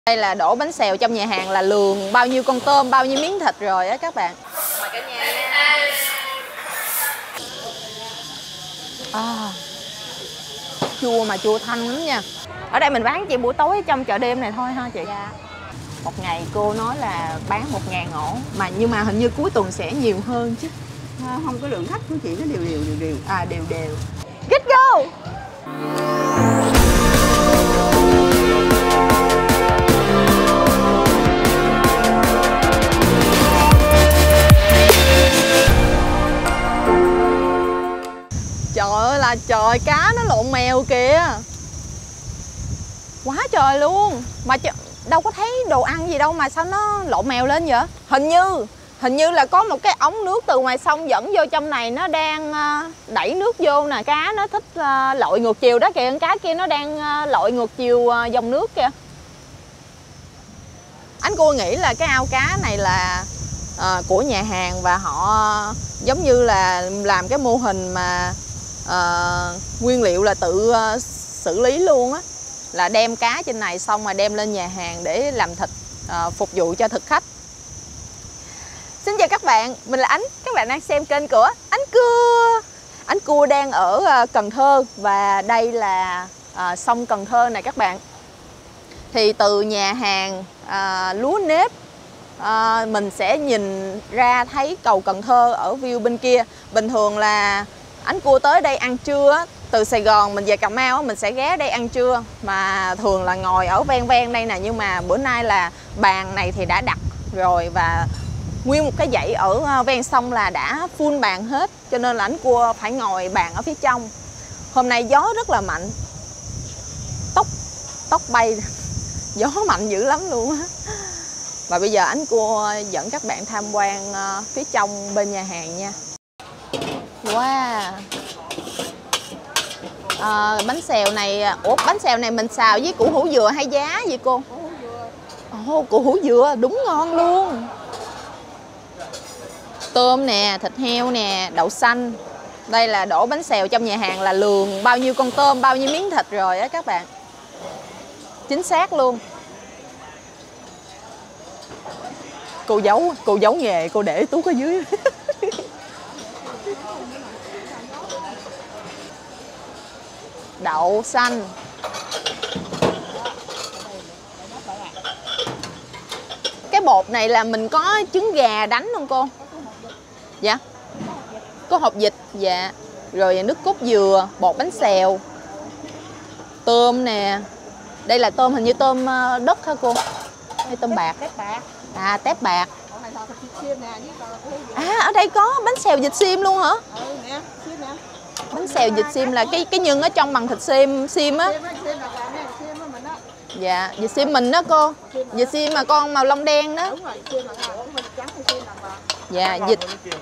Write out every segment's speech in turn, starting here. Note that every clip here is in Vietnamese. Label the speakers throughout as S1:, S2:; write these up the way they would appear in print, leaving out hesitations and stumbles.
S1: Đây là đổ bánh xèo trong nhà hàng là lường bao nhiêu con tôm, bao nhiêu miếng thịt rồi á các bạn. Mời cả nhà nha. Chua mà chua thanh lắm nha. Ở đây mình bán chị buổi tối trong chợ đêm này thôi ha chị?
S2: Dạ.
S1: Một ngày cô nói là bán 1000 ổ mà nhưng mà hình như cuối tuần sẽ nhiều hơn chứ.
S2: Không có lượng khách của chị nó đều.
S1: Đều. Get go. Trời ơi là trời, cá nó lộn mèo kìa. Quá trời luôn. Mà đâu có thấy đồ ăn gì đâu mà sao nó lộn mèo lên vậy? Hình như là có một cái ống nước từ ngoài sông dẫn vô trong này, nó đang đẩy nước vô nè. Cá nó thích lội ngược chiều đó kìa, con cá kia nó đang lội ngược chiều dòng nước kìa. Anh Cua nghĩ là cái ao cá này là của nhà hàng và họ giống như là làm cái mô hình mà nguyên liệu là tự xử lý luôn á, là đem cá trên này xong mà đem lên nhà hàng để làm thịt phục vụ cho thực khách. Xin chào các bạn, mình là Ánh, các bạn đang xem kênh của Ánh Cua. Ánh Cua đang ở Cần Thơ và đây là sông Cần Thơ này các bạn. Thì từ nhà hàng Lúa Nếp mình sẽ nhìn ra thấy cầu Cần Thơ ở view bên kia. Bình thường là Ánh Cua tới đây ăn trưa, từ Sài Gòn mình về Cà Mau mình sẽ ghé đây ăn trưa, mà thường là ngồi ở ven đây nè. Nhưng mà bữa nay là bàn này thì đã đặt rồi và nguyên một cái dãy ở ven sông là đã full bàn hết, cho nên là Ánh Cua phải ngồi bàn ở phía trong. Hôm nay gió rất là mạnh, tóc bay, gió mạnh dữ lắm luôn á. Và bây giờ Ánh Cua dẫn các bạn tham quan phía trong bên nhà hàng nha. Wow. Bánh xèo này, bánh xèo này mình xào với củ hủ dừa hay giá vậy cô?
S2: Củ hủ dừa.
S1: Củ hủ dừa đúng ngon luôn. Tôm nè, thịt heo nè, đậu xanh. Đây là đổ bánh xèo trong nhà hàng là lường bao nhiêu con tôm, bao nhiêu miếng thịt rồi á các bạn. Chính xác luôn. Cô giấu nghề, cô để Tú ở dưới. Đậu xanh. Cái bột này là mình có trứng gà đánh không cô? Dạ. Có hột vịt, dạ. Rồi nước cốt dừa, bột bánh xèo. Tôm nè. Đây là tôm, hình như tôm đất hả cô? Hay tôm bạc?
S2: Tép bạc.
S1: À, tép bạc. Ở đây có bánh xèo vịt xiêm luôn hả? Bánh xèo vịt xiêm là cái nhân ở trong bằng thịt xiêm á. Dạ, vịt xiêm mình đó cô. Vịt xiêm mà con màu lông đen đó. Dạ, vịt.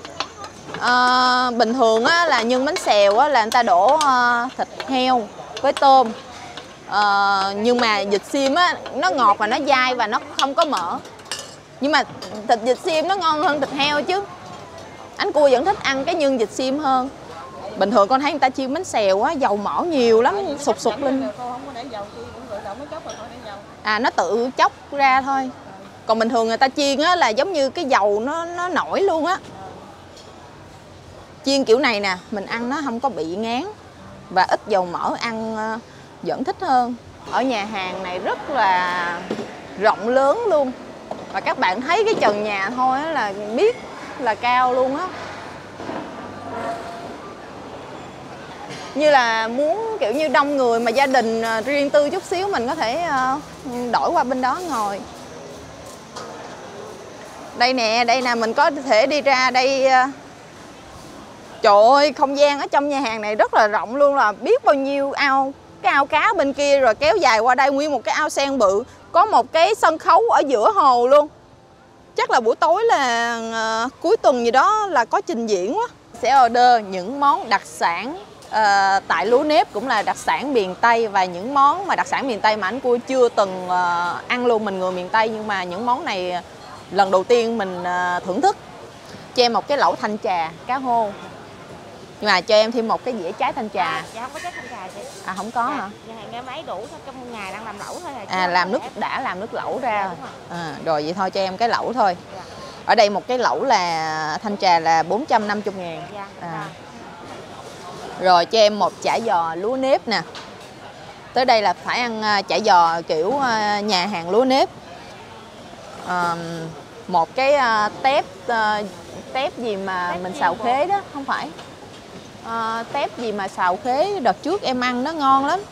S1: Bình thường á, là nhân bánh xèo á, là người ta đổ thịt heo với tôm. Nhưng mà vịt xiêm á, nó ngọt và nó dai và nó không có mỡ. Nhưng mà thịt vịt xiêm nó ngon hơn thịt heo chứ. Ánh Cua vẫn thích ăn cái nhân vịt xiêm hơn. Bình thường con thấy người ta chiên bánh xèo á, dầu mỡ nhiều lắm, sụt lên. Nó tự chốc ra thôi. Còn bình thường người ta chiên á, là giống như cái dầu nó nổi luôn á. Chiên kiểu này nè, mình ăn nó không có bị ngán và ít dầu mỡ, ăn vẫn thích hơn. Ở nhà hàng này rất là rộng lớn luôn. Và các bạn thấy cái trần nhà thôi á, là biết là cao luôn á. Như là muốn kiểu như đông người mà gia đình riêng tư chút xíu, mình có thể đổi qua bên đó ngồi. Đây nè, mình có thể đi ra đây. Trời ơi, không gian ở trong nhà hàng này rất là rộng luôn, là biết bao nhiêu ao. Cái ao cá bên kia rồi kéo dài qua đây nguyên một cái ao sen bự. Có một cái sân khấu ở giữa hồ luôn. Chắc là buổi tối là cuối tuần gì đó là có trình diễn quá. Sẽ order những món đặc sản tại Lúa Nếp, cũng là đặc sản miền Tây, và những món mà đặc sản miền Tây mà Ánh Cua chưa từng ăn luôn. Mình người miền Tây nhưng mà những món này lần đầu tiên mình thưởng thức. Cho em một cái lẩu thanh trà cá hô. Nhưng mà cho em thêm một cái dĩa trái thanh trà.
S3: Dạ không có trái thanh trà chị.
S1: À không có hả?
S3: Nhà hàng em lấy đủ thôi, trong ngày đang làm lẩu thôi.
S1: À làm nước, đã làm nước lẩu ra rồi. À, rồi vậy thôi cho em cái lẩu thôi.
S3: Dạ.
S1: Ở đây một cái lẩu là thanh trà là 450.000.
S3: Dạ.
S1: À. Rồi cho em một chả giò lúa nếp nè. Tới đây là phải ăn chả giò kiểu nhà hàng lúa nếp. Một cái tép gì mà mình xào khế đó, không phải. Tép gì mà xào khế đợt trước em ăn nó ngon lắm.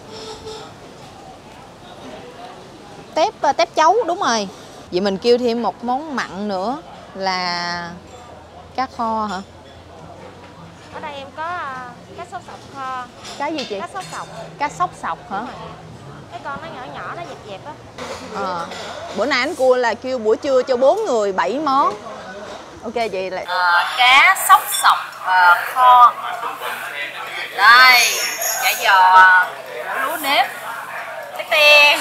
S1: Tép chấu, đúng rồi. Vậy mình kêu thêm một món mặn nữa là cá kho hả?
S3: Ở đây em có cá sốt sọc kho.
S1: Cái gì chị?
S3: Cá sốt sọc.
S1: Cá sóc sọc hả?
S3: Cái con nó nhỏ nhỏ, nó dẹp dẹp á.
S1: Bữa nay anh cua là kêu buổi trưa cho 4 người 7 món. Ok chị lại cá sóc sọc kho. Đây, chả giò lúa nếp. Tép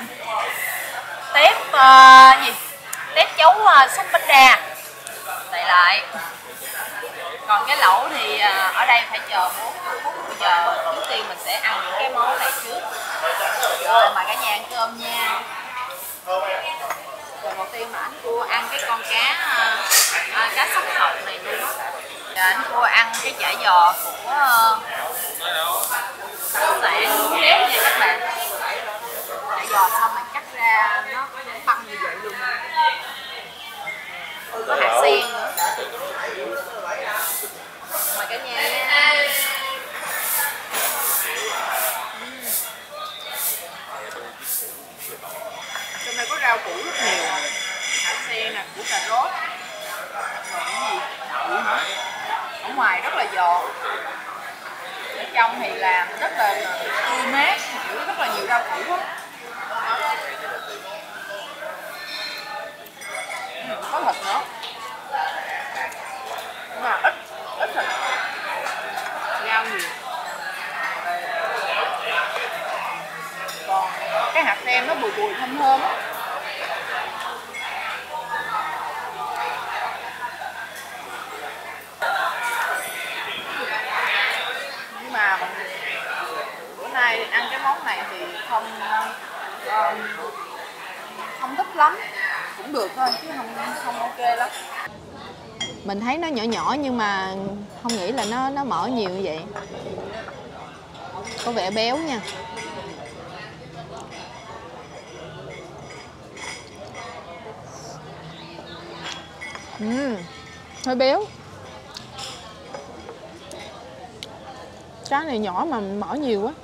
S1: gì? Tép chấu súp bánh đa. Đây lại. Còn cái lẩu thì ở đây phải chờ 40 phút. Bây giờ trước tiên mình sẽ ăn những cái món này trước. Rồi mà cả nhà ăn cơm nha. Rồi đầu tiên mà anh cua ăn cái con cá sóc sọc này luôn á. Rồi anh cua ăn cái chả giò của khách sạn lúa nếp nha các bạn. Chả giò xong rồi cắt ra nó băng như vậy luôn. Có hạt sen nữa. Mời cả nhà nha. Trong đây có rau củ rất nhiều. Hạt sen nè, củ cà rốt. Rồi cái gì? Đậu hả? Ở ngoài rất là giòn. Ở trong thì làm rất là tươi mát, rất là nhiều rau củ á. Có thịt nữa. Nhưng mà ít thịt. Rau nhiều. Còn cái hạt nem nó bùi thơm thơm á. Nhưng mà bữa nay ăn cái món này thì không thích lắm, cũng được thôi chứ không ok lắm. Mình thấy nó nhỏ nhỏ nhưng mà không nghĩ là nó mỡ nhiều như vậy. Có vẻ béo nha. Hơi béo. Cá này nhỏ mà mỡ nhiều quá.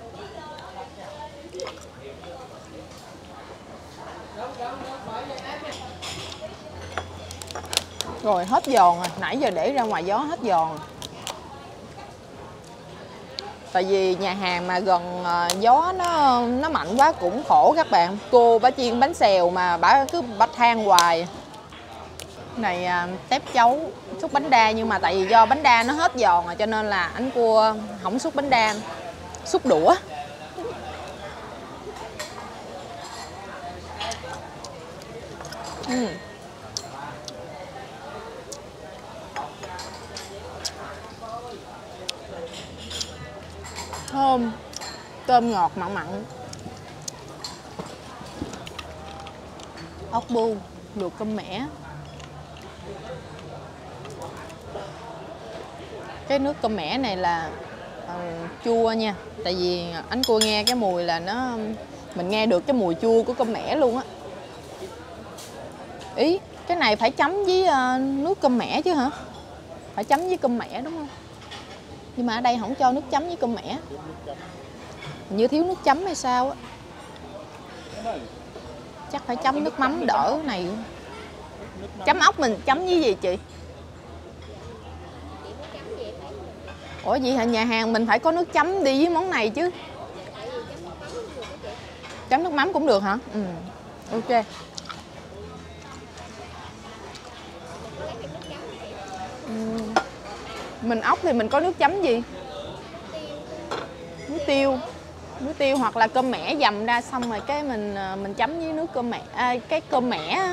S1: Rồi hết giòn rồi, nãy giờ để ra ngoài gió hết giòn. Tại vì nhà hàng mà gần gió nó mạnh quá cũng khổ các bạn. Cô bả chiên bánh xèo mà bả cứ than hoài. Này tép chấu xúc bánh đa, nhưng mà tại vì do bánh đa nó hết giòn rồi cho nên là anh cua không xúc bánh đa, xúc đũa. Thơm, tôm ngọt mặn mặn. Ốc bu luộc cơm mẻ. Cái nước cơm mẻ này là chua nha. Tại vì anh cua nghe cái mùi là mình nghe được cái mùi chua của cơm mẻ luôn á. Ý, cái này phải chấm với nước cơm mẻ chứ hả? Phải chấm với cơm mẻ đúng không? Nhưng mà ở đây không cho nước chấm với cơm mẻ. Như thiếu nước chấm hay sao á. Chắc phải chấm nước mắm đỡ này. Chấm ốc mình chấm với gì chị? Ủa vậy hả? Nhà hàng mình phải có nước chấm đi với món này chứ. Chấm nước mắm cũng được hả? Ok. Mình ốc thì mình có nước chấm gì? Nước tiêu. Nước tiêu hoặc là cơm mẻ dầm ra xong rồi cái mình chấm với nước cơm mẻ, cái cơm mẻ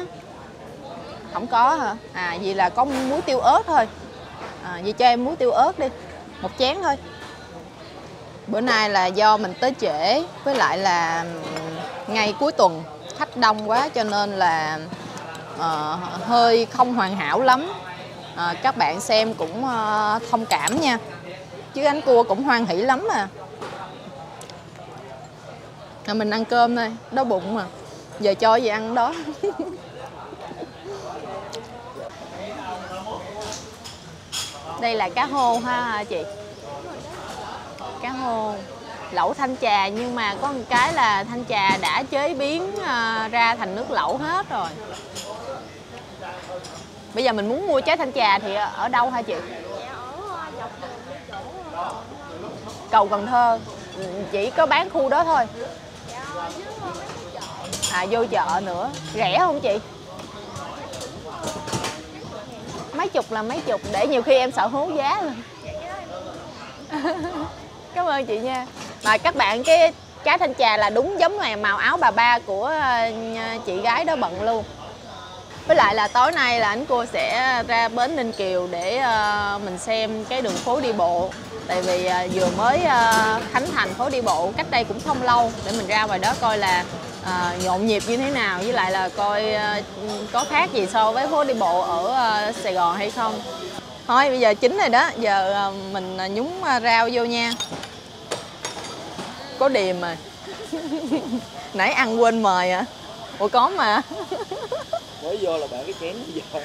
S1: không có hả? À vậy là có muối tiêu ớt thôi. À vậy cho em muối tiêu ớt đi. một chén thôi. Bữa nay là do mình tới trễ, với lại là ngày cuối tuần khách đông quá cho nên là hơi không hoàn hảo lắm. Các bạn xem cũng thông cảm nha. Chứ anh cua cũng hoan hỉ lắm à. Mình ăn cơm thôi, đói bụng mà. Giờ cho gì ăn đó. Đây là cá hô ha chị. Cá hô. Lẩu thanh trà, nhưng mà có một cái là thanh trà đã chế biến ra thành nước lẩu hết rồi. Bây giờ mình muốn mua trái thanh trà thì ở đâu hả chị? Cầu Cần Thơ. Chỉ có bán khu đó thôi. À, vô chợ nữa. Rẻ không chị? Mấy chục là mấy chục, để nhiều khi em sợ hố giá luôn. Cảm ơn chị nha. Mà các bạn, cái trái thanh trà là đúng giống này màu áo bà ba của chị gái đó bận luôn. Với lại là tối nay là anh cô sẽ ra bến Ninh Kiều để mình xem cái đường phố đi bộ. Tại vì vừa mới khánh thành phố đi bộ cách đây cũng không lâu, để mình ra ngoài đó coi là nhộn nhịp như thế nào, với lại là coi có khác gì so với phố đi bộ ở Sài Gòn hay không. Thôi bây giờ chín rồi đó, giờ mình nhúng rau vô nha. Có điềm rồi. Nãy ăn quên mời à? Ủa có mà.
S4: Mới vô là bạn cái chén giờ.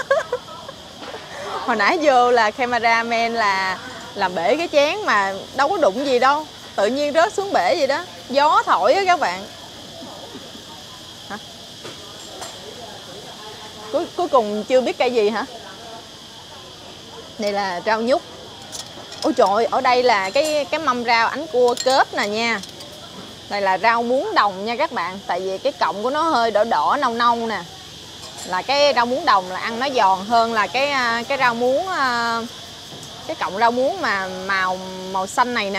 S1: Hồi nãy vô là cameraman là làm bể cái chén mà đâu có đụng gì đâu. Tự nhiên rớt xuống bể vậy đó. Gió thổi á các bạn. Hả? Cuối cùng chưa biết cây gì hả? Đây là rau nhút. Ôi trời ơi, ở đây là cái mâm rau ánh cua kết nè nha. Đây là rau muống đồng nha các bạn. Tại vì cái cọng của nó hơi đỏ đỏ nâu nâu nè. Là cái rau muống đồng là ăn nó giòn hơn là cái rau muống, cái cọng rau muống mà màu xanh này nè.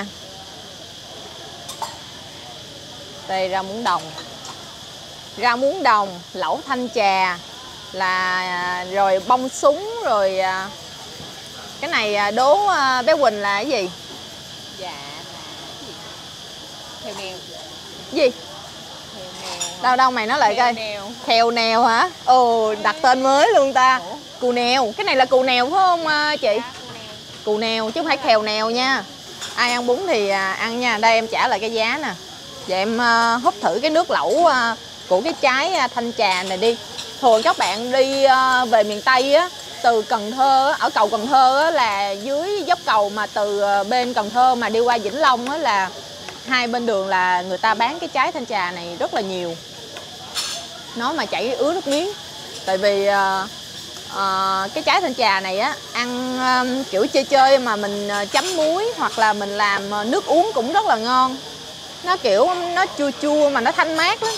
S1: Đây rau muống đồng. Rau muống đồng, lẩu thanh trà là rồi bông súng rồi cái này đố bé Quỳnh là cái gì?
S2: Dạ là gì? Theo neo.
S1: Gì? Đâu mày nói lại coi. Khèo nèo hả? Ồ, đặt tên mới luôn ta. Cù nèo. Cái này là cù nèo phải không chị? Cù nèo chứ không phải khèo nèo nha. Ai ăn bún thì ăn nha. Đây em trả lại cái giá nè. Vậy em húp thử cái nước lẩu của cái trái thanh trà này đi. Thường các bạn đi về miền Tây á, từ Cần Thơ, ở cầu Cần Thơ á, là dưới dốc cầu mà từ bên Cần Thơ mà đi qua Vĩnh Long á, là hai bên đường là người ta bán cái trái thanh trà này rất là nhiều. Nó mà chảy ứa nước miếng. Tại vì cái trái thanh trà này á, ăn kiểu chơi chơi mà mình chấm muối hoặc là mình làm nước uống cũng rất là ngon. Nó kiểu nó chua chua mà nó thanh mát lắm.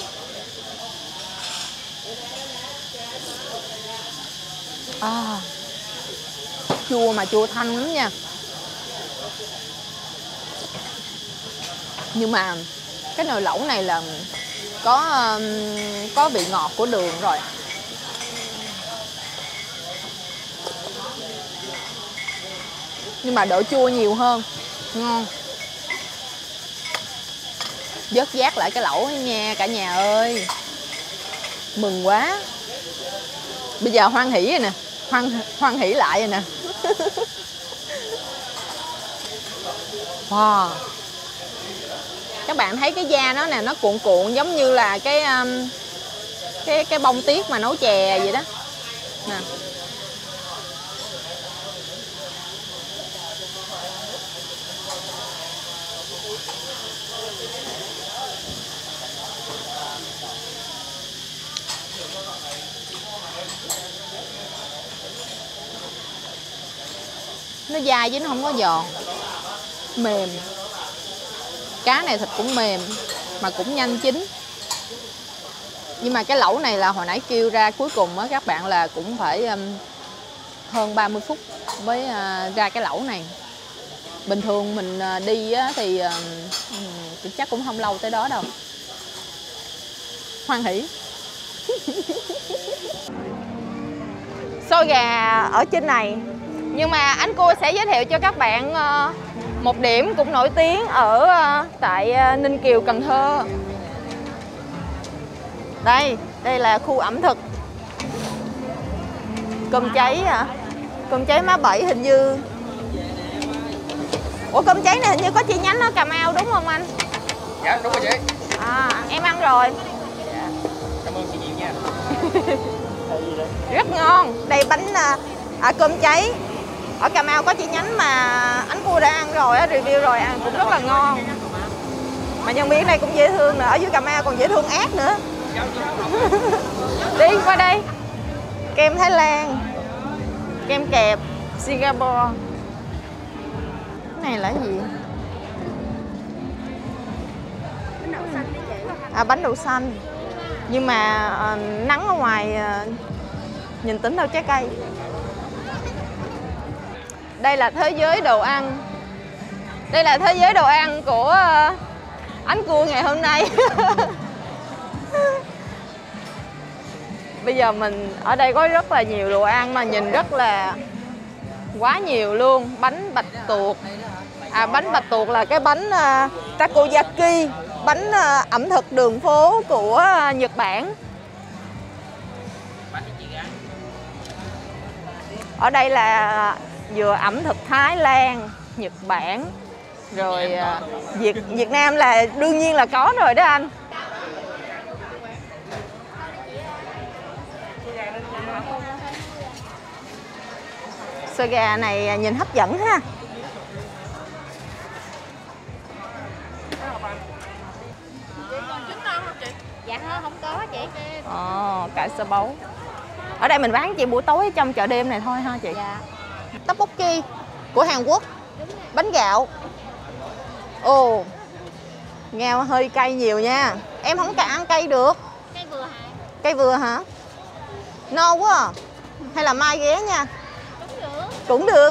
S1: Chua mà chua thanh lắm nha. Nhưng mà cái nồi lẩu này là có vị ngọt của đường rồi. Nhưng mà độ chua nhiều hơn. Ngon. Vớt vát lại cái lẩu nha cả nhà ơi. Mừng quá. Bây giờ hoan hỉ rồi nè. Hoan hỉ lại rồi nè. Wow. Các bạn thấy cái da nó nè, nó cuộn cuộn giống như là cái bông tiết mà nấu chè vậy đó. Nè. Nó dai chứ nó không có giòn. Mềm. Cá này thịt cũng mềm mà cũng nhanh chín. Nhưng mà cái lẩu này là hồi nãy kêu ra cuối cùng á các bạn là cũng phải hơn 30 phút mới ra cái lẩu này. Bình thường mình đi á, thì chắc cũng không lâu tới đó đâu. Hoan hỉ. Xôi gà ở trên này Nhưng mà anh Cua sẽ giới thiệu cho các bạn một điểm cũng nổi tiếng ở tại Ninh Kiều, Cần Thơ. Đây là khu ẩm thực cơm cháy cơm cháy Má Bảy hình như. Ủa cơm cháy này hình như có chi nhánh ở Cà Mau đúng không anh?
S4: Dạ đúng rồi chị.
S1: Em ăn rồi.
S4: Dạ. Cảm ơn chị nhiều nha.
S1: Rất ngon. Đây bánh cơm cháy ở Cà Mau có chi nhánh mà anh Cua đã ăn rồi, review rồi, ăn cũng rất là ngon. Mà nhân viên đây cũng dễ thương nữa, ở dưới Cà Mau còn dễ thương ác nữa. Đi qua đây. Kem Thái Lan, kem kẹp Singapore. Cái này là gì?
S3: Bánh đậu xanh đấy chị.
S1: Bánh đậu xanh. Nhưng mà nắng ở ngoài nhìn tính đâu trái cây. Đây là thế giới đồ ăn. Đây là thế giới đồ ăn của anh Cua ngày hôm nay. Bây giờ mình ở đây có rất là nhiều đồ ăn mà nhìn rất là quá nhiều luôn. Bánh bạch tuộc. Bánh bạch tuộc là cái bánh takoyaki, bánh ẩm thực đường phố của Nhật Bản. Ở đây là vừa ẩm thực Thái Lan, Nhật Bản, rồi Việt Nam là đương nhiên là có rồi đó anh. Xôi gà này nhìn hấp dẫn ha.
S3: Dạ không có chị.
S1: Cải sơ bấu. Ở đây mình bán chị buổi tối trong chợ đêm này thôi ha chị.
S3: Dạ.
S1: Tteokbokki của Hàn Quốc. Bánh gạo. Ồ, nghe hơi cay nhiều nha. Em không ăn cay được.
S3: Cây vừa hả?
S1: Cây vừa hả? No quá à. Hay là mai ghé nha. Cũng được.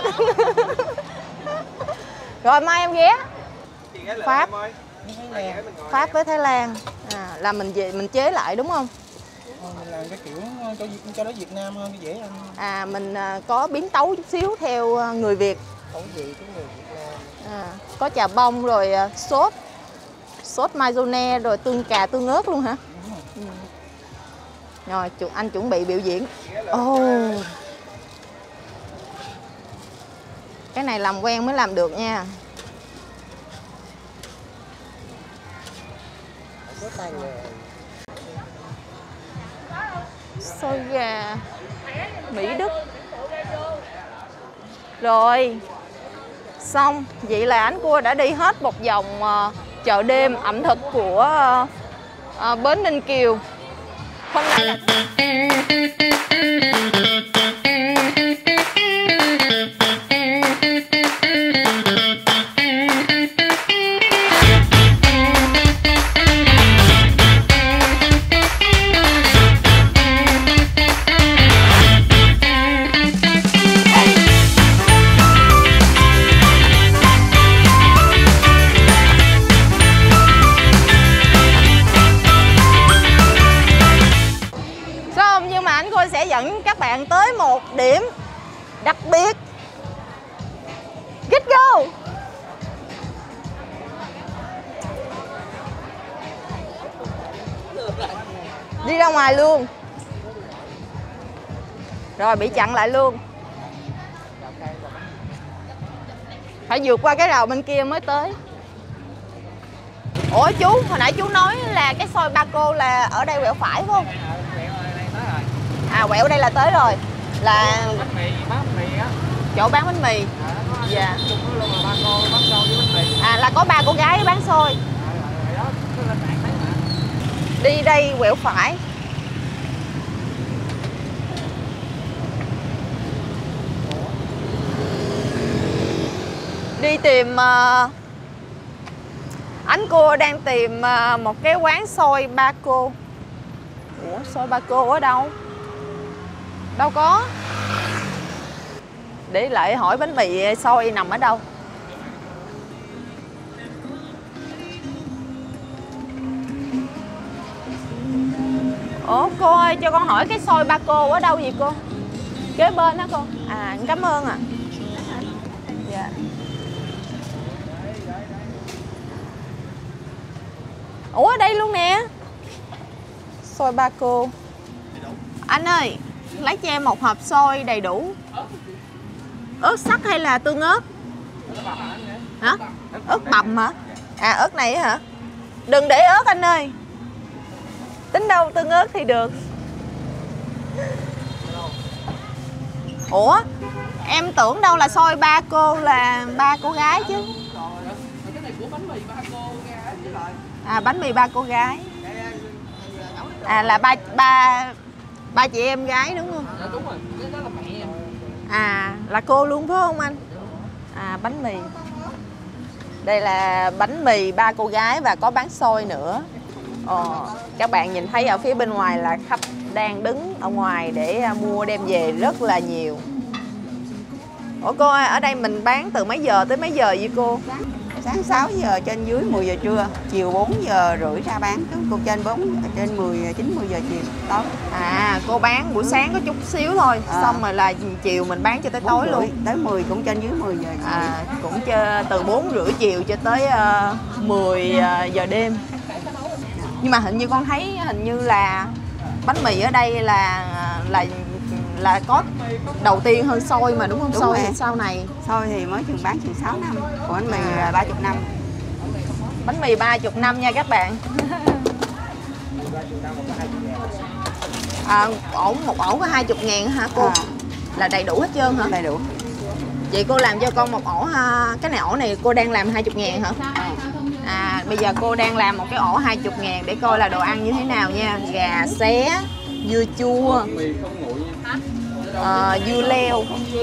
S1: Rồi mai em ghé. Pháp. Pháp với Thái Lan. Là mình về mình chế lại đúng không?
S4: Mình làm cái kiểu cho nó Việt Nam hơn dễ ăn.
S1: Mình có biến tấu chút xíu theo người Việt.
S4: Khẩu vị của người Việt Nam.
S1: Có chà bông rồi sốt mayonnaise rồi tương cà tương ớt luôn hả? Rồi anh chuẩn bị biểu diễn. Cái này làm quen mới làm được nha. Xôi gà Mỹ Đức. Rồi xong. Vậy là anh Cua đã đi hết một vòng chợ đêm ẩm thực của bến Ninh Kiều. Hôm nay là dẫn các bạn tới một điểm đặc biệt. Get go. Đi ra ngoài luôn. Rồi bị chặn lại luôn. Phải vượt qua cái rào bên kia mới tới. Ủa chú, hồi nãy chú nói là cái xôi Ba Cô là ở đây quẹo phải phải không? Quẹo đây là tới rồi. Là
S4: bánh mì, bán bánh mì á.
S1: Chỗ bán bánh mì. Dạ.
S4: Chung luôn là Ba Cô bán xôi với bánh mì.
S1: Là có 3 cô gái bán xôi. Đi đây quẹo phải. Đi tìm anh Cua đang tìm một cái quán xôi Ba Cô. Ủa xôi Ba Cô ở đâu? Đâu có. Để lại hỏi bánh mì xôi nằm ở đâu. Ủa cô ơi, cho con hỏi cái xôi Ba Cô ở đâu vậy cô? Kế bên đó cô. Cảm ơn ạ.
S2: Dạ.
S1: Ủa ở đây luôn nè. Xôi ba cô. Anh ơi, lấy cho em một hộp xôi đầy đủ. Ớt sắc hay là tương ớt? Hả? Ớt bằm hả? À ớt này hả? Đừng để ớt anh ơi. Tính đâu tương ớt thì được. Ủa? Em tưởng đâu là xôi ba cô là ba cô gái chứ. À bánh mì ba cô gái. À là ba chị em gái đúng không?
S4: Dạ đúng rồi, cái đó là mẹ em.
S1: À là cô luôn phải không anh? À bánh mì. Đây là bánh mì ba cô gái và có bán xôi nữa. Các bạn nhìn thấy ở phía bên ngoài là khách đang đứng ở ngoài để mua đem về rất là nhiều. Ủa cô ơi, ở đây mình bán từ mấy giờ tới mấy giờ vậy cô?
S2: Sáng 6 giờ trên dưới 10 giờ trưa, chiều 4 giờ rưỡi ra bán, cô trên 9-10 giờ chiều tối.
S1: À cô bán buổi sáng có chút xíu thôi, xong rồi là chiều mình bán cho tới tối luôn.
S2: Tới 10 cũng trên dưới 10 giờ.
S1: À cũng từ 4 rưỡi chiều cho tới 10 giờ đêm. Nhưng mà hình như con thấy hình như là bánh mì ở đây là có đầu tiên hơn xôi mà đúng không?
S2: Đúng
S1: xôi
S2: rồi.
S1: Sau này
S2: Xôi thì mới chừng bán chừng 6 năm, còn bánh mì 30 năm.
S1: Bánh mì 30 năm nha các bạn. Một ổ có 20.000 hả cô? Là đầy đủ hết trơn hả?
S2: Đầy đủ.
S1: Vậy cô làm cho con một ổ ha. Cái này ổ này cô đang làm 20.000 hả? À bây giờ cô đang làm một cái ổ 20.000 để coi là đồ ăn như thế nào nha. Gà xé, dưa chua, dưa leo.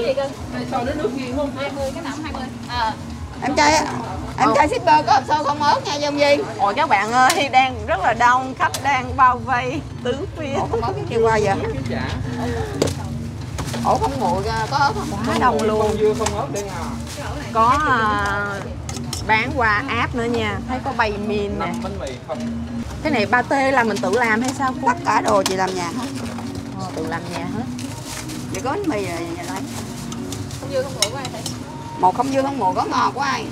S2: Em trai shipper có hộp xôi không ớt nha Dung Di.
S1: Ôi các bạn ơi, đang rất là đông, khách đang bao vây tứ phía.
S2: Ổ không ớt cái kêu qua giờ. Ổ không nguội có ớt không?
S1: Quá đông luôn.
S4: Dưa không ớt đây à.
S1: Có bán qua app nữa nha. Thấy có bay min nè.
S4: Bánh mì không.
S1: Cái này pate là mình tự làm hay sao cô?
S2: Tất cả đồ chị làm nhà hết.
S1: Tự làm nhà hết.
S2: Chị có bánh mì rồi nhà lấy.
S3: Không dưa không nguội của ai vậy?
S2: Một không dưa không nguội có ngọt của ai?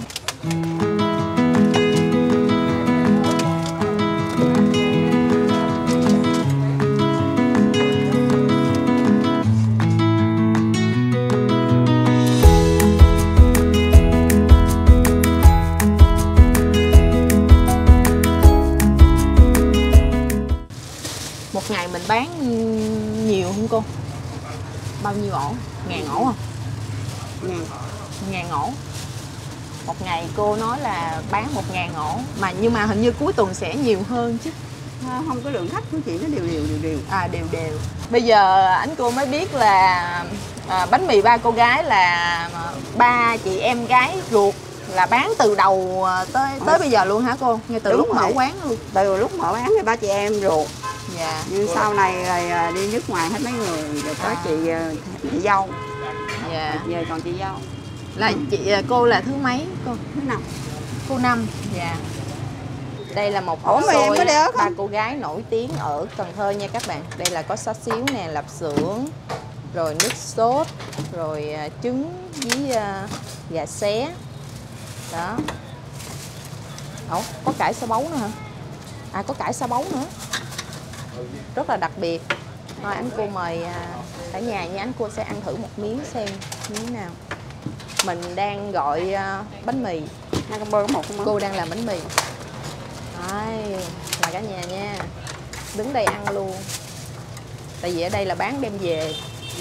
S1: Một ngày mình bán nhiều không cô? Bao nhiêu ổ? 1000 ổ không? 1000 ổ. Một ngày cô nói là bán 1000 ổ. Nhưng mà hình như cuối tuần sẽ nhiều hơn chứ.
S2: Không có lượng khách của chị nó đều.
S1: À đều. Bây giờ anh cô mới biết là bánh mì ba cô gái là ba chị em gái ruột là bán từ đầu tới bây giờ luôn hả cô? Ngay từ lúc mở quán luôn.
S2: Từ lúc mở bán thì ba chị em ruột.
S1: Dạ.
S2: Nhưng sau này rồi đi nước ngoài hết mấy người rồi có chị dâu.
S1: Dạ.
S2: Giờ còn chị dâu.
S1: Là cô là thứ mấy cô?
S2: Thứ 5.
S1: Cô 5. Dạ. Đây là một
S2: Ủa,
S1: xôi
S2: ba
S1: cô gái nổi tiếng ở Cần Thơ nha các bạn. Đây là có xá xíu nè, lạp xưởng, rồi nước sốt, rồi trứng với gà xé. Đó. Ủa, có cải sa bấu nữa hả? À có cải sa bấu nữa. Rất là đặc biệt. Thôi anh cô mời cả nhà nha, anh cô sẽ ăn thử một miếng xem như thế nào. Mình đang gọi bánh mì.
S2: Hai combo có một không?
S1: Cô đang làm bánh mì. Đây, mời cả nhà nha. Đứng đây ăn luôn. Tại vì ở đây là bán đem về.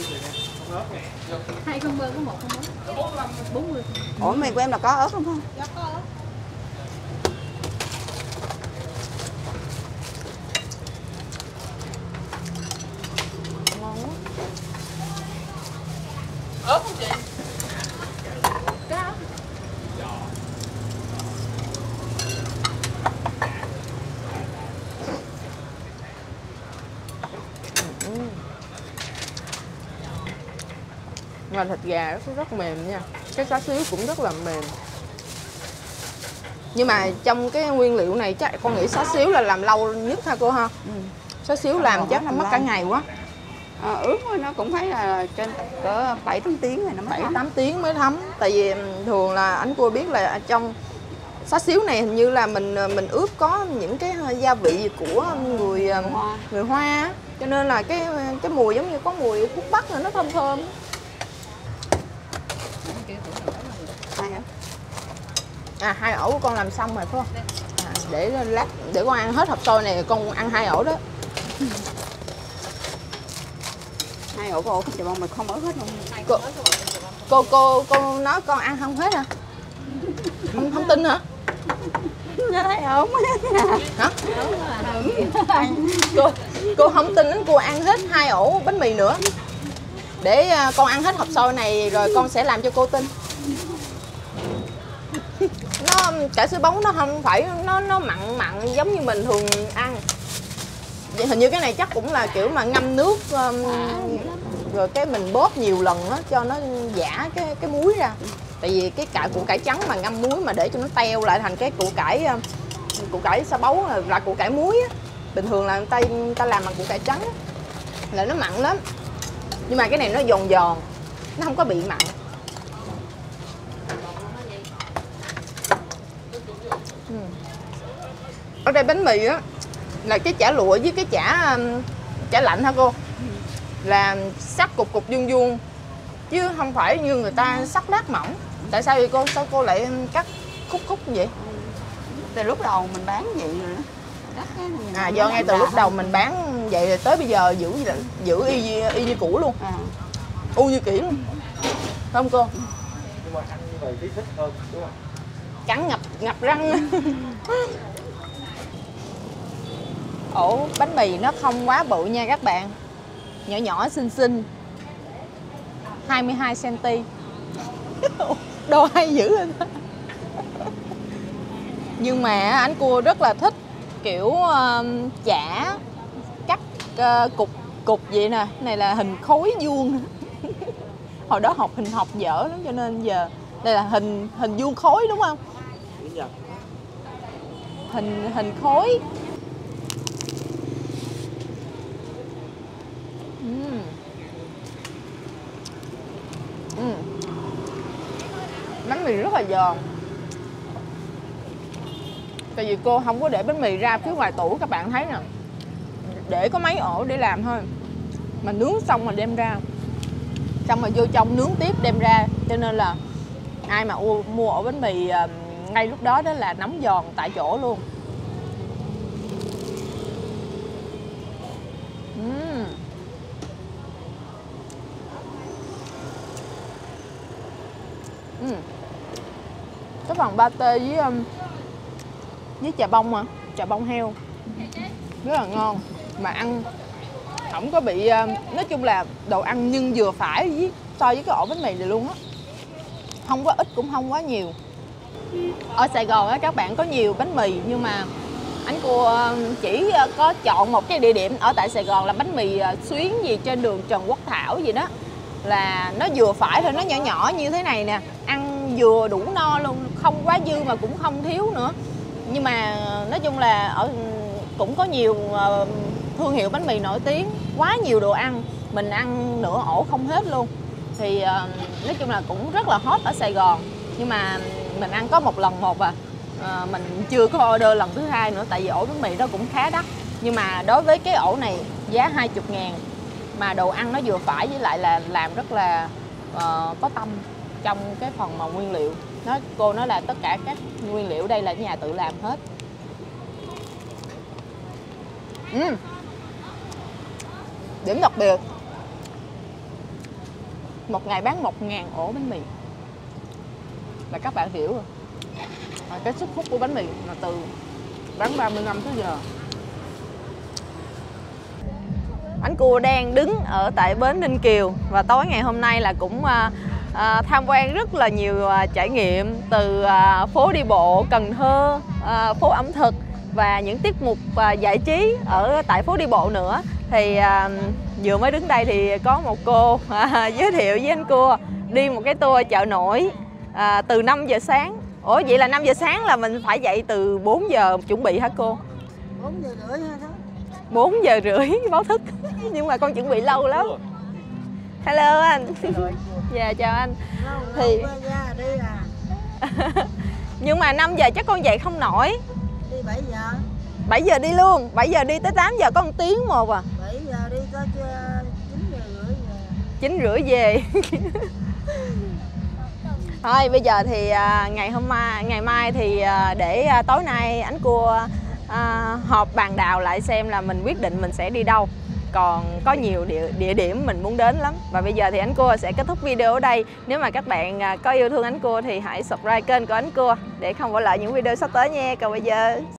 S3: 2 combo có 1 không ớt? 40.
S2: Ủa mì của em là có ớt không không?
S3: Dạ có ớt.
S1: Ngon quá.
S4: Ớt không chị?
S3: Có ớt.
S1: Mà thịt gà rất mềm nha. Cái xá xíu cũng rất là mềm. Nhưng mà trong cái nguyên liệu này chắc con nghĩ xá xíu là làm lâu nhất ha cô ha? Xá xíu làm chắc nó mất cả ngày quá.
S2: Ướt nó cũng phải là trên cỡ 7-8 tiếng rồi nó mới
S1: 7-8 tiếng mới thấm. Tại vì thường là anh cua biết là trong xá xíu này hình như là mình ướp có những cái gia vị của người Hoa á. Cho nên là cái mùi giống như có mùi thuốc bắc nữa, nó thơm thơm. Hai ổ của con làm xong rồi phải không? Để lát để con ăn hết hộp xôi này con ăn 2 ổ đó.
S2: 2 ổ cô chà bông mình không ớt hết luôn.
S1: Cô nói con ăn không hết hả? Không tin hả?
S2: Nó thấy ốm
S1: hả? Cô không tin đến cô ăn hết 2 ổ bánh mì nữa. Để con ăn hết hộp xôi này rồi con sẽ làm cho cô tin. Cải sứ bóng nó không phải nó mặn giống như mình thường ăn. Hình như cái này chắc cũng là kiểu mà ngâm nước rồi cái mình bóp nhiều lần đó, cho nó giã cái muối ra. Tại vì cái củ cải trắng mà ngâm muối mà để cho nó teo lại thành cái củ cải sa bấu là củ cải muối á. Bình thường là người ta làm bằng củ cải trắng á, là nó mặn lắm. Nhưng mà cái này nó giòn giòn, nó không có bị mặn. Ở đây bánh mì á là cái chả lụa với cái chả lạnh hả cô? Là sắc cục vuông vuông chứ không phải như người ta sắc lát mỏng. Tại sao vậy cô? Sao cô lại cắt khúc như vậy?
S2: Từ lúc đầu mình bán vậy rồi đó.
S1: Do ngay từ lúc đầu mình bán vậy rồi tới bây giờ giữ y như cũ luôn. U như kỹ luôn. Phải không cô?
S4: Nhưng mà ăn như vậy thì thích hơn đúng không?
S1: Cắn ngập răng. Ổ bánh mì nó không quá bự nha các bạn. Nhỏ nhỏ xinh xinh 22 cm. Đồ hay dữ lên. Nhưng mà anh cua rất là thích kiểu chả cắt cục vậy nè. Cái này là hình khối vuông. Hồi đó học hình học dở lắm cho nên giờ đây là hình vuông khối đúng không? Hình khối. Bánh mì rất là giòn. Tại vì cô không có để bánh mì ra phía ngoài tủ, các bạn thấy nè. Để có mấy ổ để làm thôi. Mà nướng xong mà đem ra. Xong rồi vô trong nướng tiếp đem ra. Cho nên là ai mà mua ổ bánh mì ngay lúc đó là nóng giòn tại chỗ luôn. Cái phần pate với chà bông mà, chà bông heo rất là ngon. Mà ăn không có bị, nói chung là đồ ăn nhưng vừa phải so với cái ổ bánh mì này luôn á. Không quá ít cũng không quá nhiều. Ở Sài Gòn á các bạn có nhiều bánh mì nhưng mà anh cua chỉ có chọn một cái địa điểm ở tại Sài Gòn là bánh mì xuyến gì trên đường Trần Quốc Thảo gì đó. Là nó vừa phải thôi, nó nhỏ nhỏ như thế này nè. Ăn vừa đủ no luôn, không quá dư mà cũng không thiếu nữa. Nhưng mà nói chung là cũng có nhiều thương hiệu bánh mì nổi tiếng, quá nhiều đồ ăn. Mình ăn nửa ổ không hết luôn. Thì nói chung là cũng rất là hot ở Sài Gòn. Nhưng mà mình ăn có một lần một mình chưa có order lần thứ hai nữa. Tại vì ổ bánh mì đó cũng khá đắt. Nhưng mà đối với cái ổ này giá 20.000. Mà đồ ăn nó vừa phải, với lại là làm rất là có tâm trong cái phần mà nguyên liệu. Cô nói là tất cả các nguyên liệu đây là nhà tự làm hết. Điểm đặc biệt, một ngày bán 1.000 ổ bánh mì là các bạn hiểu rồi. Cái sức hút của bánh mì là từ bán 30 năm tới giờ. Anh cua đang đứng ở tại bến Ninh Kiều và tối ngày hôm nay là cũng tham quan rất là nhiều trải nghiệm từ phố đi bộ Cần Thơ, phố ẩm thực và những tiết mục giải trí ở tại phố đi bộ nữa. Thì vừa mới đứng đây thì có một cô giới thiệu với anh cua đi một cái tour chợ nổi từ 5 giờ sáng. Ủa vậy là 5 giờ sáng là mình phải dậy từ 4 giờ chuẩn bị hả cô?
S5: 4 giờ rưỡi ha đó.
S1: 4 giờ rưỡi báo thức. Nhưng mà con chuẩn bị lâu lắm. Hello anh. Dạ chào anh. Thì nhưng mà 5 giờ chắc con dậy không nổi.
S5: Đi 7 giờ.
S1: 7 giờ đi luôn, 7 giờ đi tới 8 giờ có 1 tiếng một à.
S5: 7 giờ đi tới 9 giờ rưỡi về.
S1: 9 rưỡi về. Thôi bây giờ thì ngày mai thì để tối nay ảnh cua họp bàn đào lại xem là mình quyết định mình sẽ đi đâu. Còn có nhiều địa điểm mình muốn đến lắm. Và bây giờ thì Ánh Cua sẽ kết thúc video ở đây. Nếu mà các bạn có yêu thương Ánh Cua thì hãy subscribe kênh của Ánh Cua để không bỏ lỡ những video sắp tới nha. Còn bây giờ